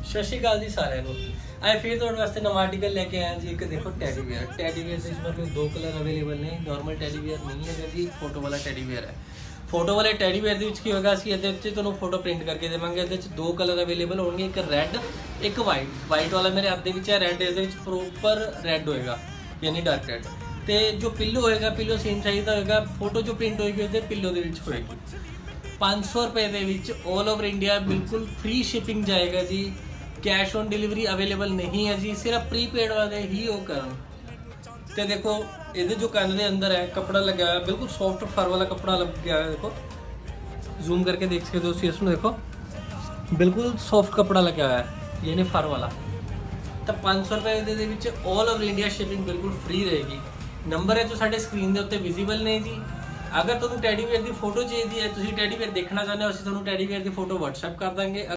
ਸਤਿ ਸ਼੍ਰੀ ਅਕਾਲ ਜੀ ਸਾਰਿਆਂ ਨੂੰ। ਅੱਜ ਫਿਰ ਤੁਹਾਡੇ ਵਾਸਤੇ ਨਵਾਂ ਆਰਟੀਕਲ ਲੈ ਕੇ ਆਇਆ ਜੀ। ਇੱਕ ਦੇਖੋ ਟੈਡੀ ਵੇਅਰ ਦੇ इसमें दो कलर अवेलेबल ने। नॉर्मल टैडी वेयर नहीं है जी, फोटो वाला टैडी वेयर है। फोटो वाले टैडी वेयर ਦੇ ਵਿੱਚ ਕੀ ਹੋਏਗਾ, ਅਸੀਂ ਇਹਦੇ ਵਿੱਚ ਤੁਹਾਨੂੰ ਫੋਟੋ ਪ੍ਰਿੰਟ ਕਰਕੇ ਦੇਵਾਂਗੇ। ਇਹਦੇ ਵਿੱਚ ਦੋ ਕਲਰ ਅਵੇਲੇਬਲ ਹੋਣਗੇ, ਇੱਕ ਰੈੱਡ ਇੱਕ ਵਾਈਟ ਵਾਲਾ ਮੇਰੇ ਹੱਥ ਦੇ ਵਿੱਚ ਹੈ। ਰੈੱਡ ਇਹਦੇ ਵਿੱਚ ਪ੍ਰੋਪਰ ਰੈੱਡ ਹੋਏਗਾ, ਯਾਨੀ ਡਾਰਕ ਰੈੱਡ। ਤੇ ਜੋ ਪਿੱਲੋ ਹੋਏਗਾ, ਪਿੱਲੋ ਸੇਮ ਸਾਈਜ਼ ਦਾ ਹੋਏਗਾ। ਫੋਟੋ ਜੋ ਪ੍ਰਿੰਟ ਹੋਏਗੀ ਉਹਦੇ ਪਿੱਲੋ ਦੇ ਵਿੱਚ ਹੋਏਗੀ। 500 रुपए ਦੇ ਵਿੱਚ ऑल ओवर इंडिया बिल्कुल फ्री शिपिंग जाएगा जी। कैश ऑन डिलीवरी अवेलेबल नहीं है जी, सिर्फ प्रीपेड वाले ही वो करन। ਤੇ देखो ਇਹਦੇ ਜੋ ਕੰਨ ਦੇ ਅੰਦਰ ਹੈ कपड़ा लगा है, बिल्कुल सॉफ्ट फर वाला कपड़ा लग गया है। देखो जूम करके देख सकते हो दोस्तों, इसमें देखो बिल्कुल सॉफ्ट कपड़ा लगा हुआ है, यानी फर वाला। तो 500 रुपए ਦੇ ਵਿੱਚ ऑल ओवर इंडिया शिपिंग बिल्कुल फ्री रहेगी। नंबर है जो ਸਾਡੇ ਸਕਰੀਨ ਦੇ ਉੱਤੇ ਵਿਜ਼ੀਬਲ ਨੇ ਜੀ। अगर ਤੁਹਾਨੂੰ टैडी वेयर की फोटो चाहिए है, तुम टैडी वेयर देखना चाहते हो, ਅਸੀਂ ਤੁਹਾਨੂੰ टैडी वेयर की फोटो WhatsApp कर देंगे।